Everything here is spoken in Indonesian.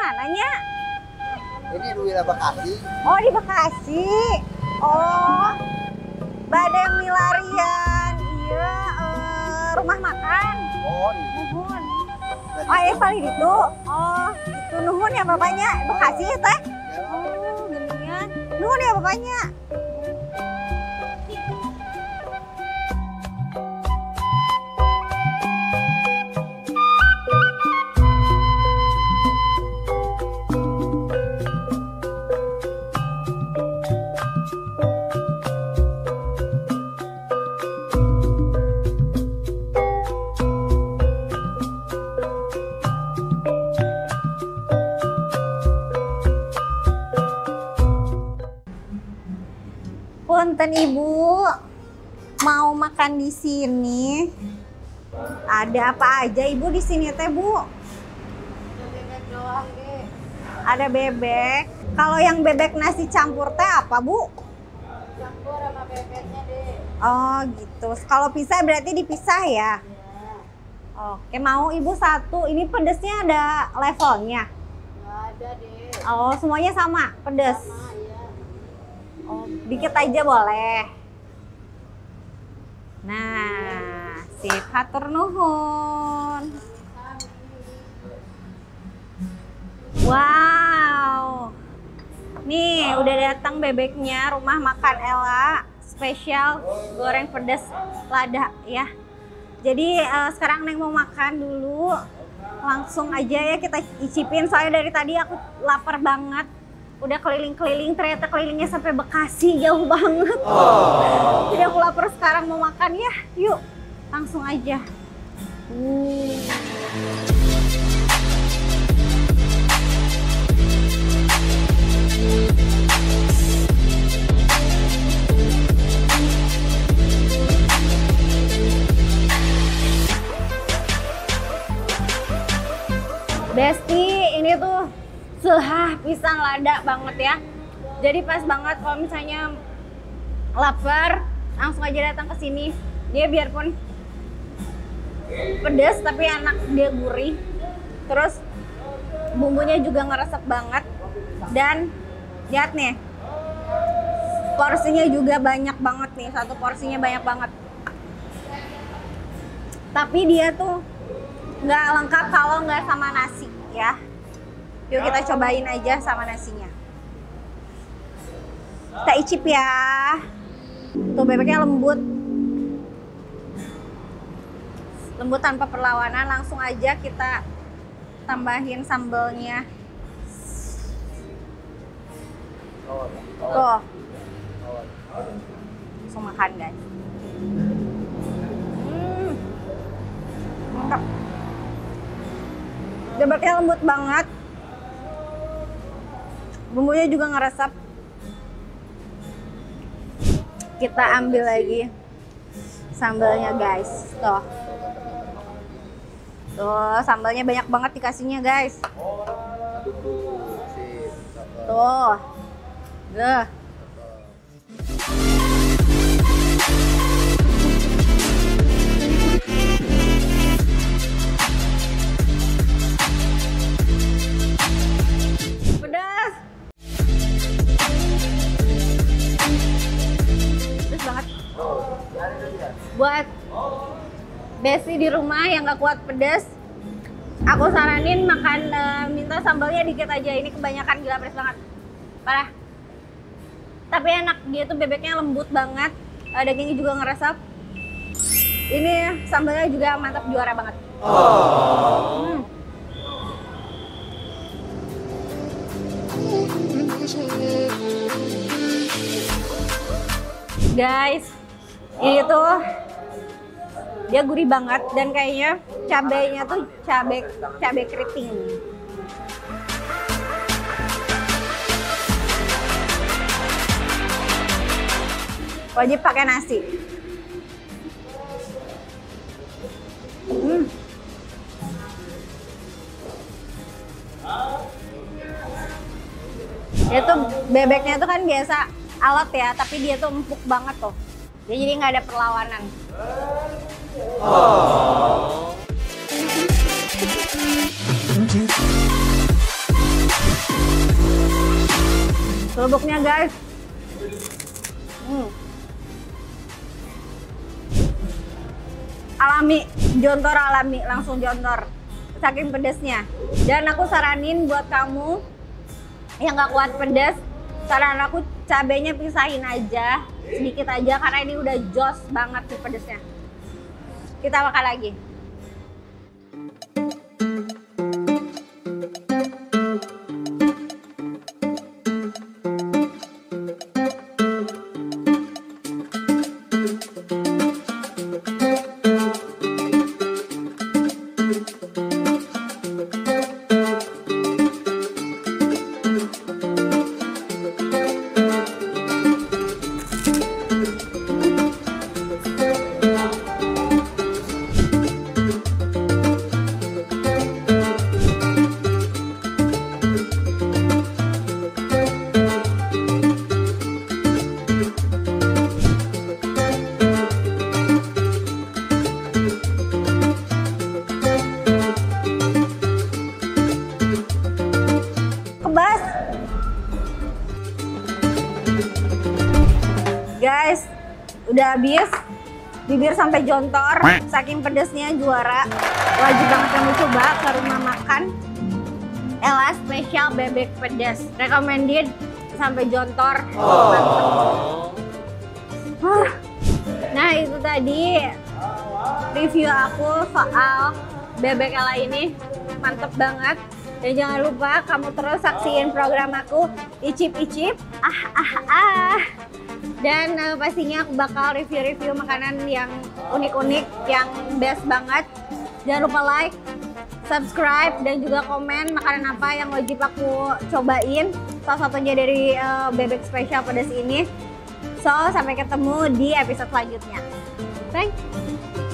mananya? Ini di wilayah Bekasi. Oh, di Bekasi. Oh, Badai Milarian. Iya, rumah makan. Oh, Nuhun. Oh, paling itu. Oh, itu nuhun ya bapaknya. Bekasi ya teh? Oh, genian. Nuhun ya bapaknya. Punten Ibu, mau makan di sini. Ada apa aja Ibu di sini teh, Bu? Bebek doang deh. Ada bebek. Kalau yang bebek nasi campur teh apa, Bu? Campur sama bebeknya deh. Oh, gitu. Kalau pisah berarti dipisah ya? Oke, mau Ibu satu. Ini pedesnya ada levelnya? Nggak ada deh. Oh, semuanya sama, pedes? Sama ya. Oh, dikit aja boleh. Nah, sip, hatur nuhun. Wow. Nih, udah datang bebeknya, rumah makan Ella. Spesial goreng pedas lada ya. Jadi sekarang Neng mau makan dulu. Langsung aja ya kita icipin. Soalnya dari tadi aku lapar banget. Udah keliling-keliling, ternyata kelilingnya sampai Bekasi, jauh banget. Jadi aku lapar sekarang mau makan ya. Yuk, langsung aja. Besti, ini tuh sehah pisang lada banget ya. Jadi pas banget kalau misalnya lapar, langsung aja datang ke sini. Dia biarpun pedas tapi enak, dia gurih. Terus bumbunya juga ngeresep banget. Dan lihat nih, porsinya juga banyak banget nih. Satu porsinya banyak banget. Tapi dia tuh nggak lengkap kalau nggak sama nasi ya. Yuk kita cobain aja sama nasinya. Kita icip ya. Tuh bebeknya lembut. Lembut tanpa perlawanan. Langsung aja kita tambahin sambelnya. Tuh. Langsung makan guys. Mantap. Bebeknya lembut banget. Bumbunya juga ngeresep. Kita ambil lagi sambalnya guys. Tuh. Tuh, sambalnya banyak banget dikasihnya guys. Tuh. Duh. Pedas. Pedas banget. Buat Besti di rumah yang gak kuat pedas, aku saranin makan minta sambalnya dikit aja. Ini kebanyakan, gila pedas banget. Parah. Tapi enak, dia tuh bebeknya lembut banget, dagingnya juga ngeresep. Ini sambalnya juga mantap, juara banget. Guys, ini tuh dia gurih banget dan kayaknya cabenya tuh cabai keriting. Wajib pakai nasi. Dia tuh bebeknya tuh kan biasa alot ya, tapi dia tuh empuk banget tuh. Dia jadi nggak ada perlawanan. Oh. Kerupuknya guys. Alami, jontor alami, langsung jontor. Saking pedasnya. Dan aku saranin buat kamu yang gak kuat pedas, saran aku cabenya pisahin aja, sedikit aja karena ini udah jos banget nih pedasnya. Kita makan lagi. Kebas. Guys, udah habis. Bibir sampai jontor, saking pedasnya juara. Wajib banget kamu coba ke rumah makan Ella Spesial Bebek Pedas. Recommended sampai jontor. Nah, itu tadi review aku soal bebek Ella ini. Mantep banget. Dan jangan lupa kamu terus saksiin program aku Icip Icip. Dan pastinya aku bakal review-review makanan yang unik-unik, yang best banget. Jangan lupa like, subscribe, dan juga komen makanan apa yang wajib aku cobain. Salah satunya dari bebek spesial pedas ini. So, sampai ketemu di episode selanjutnya. Thanks.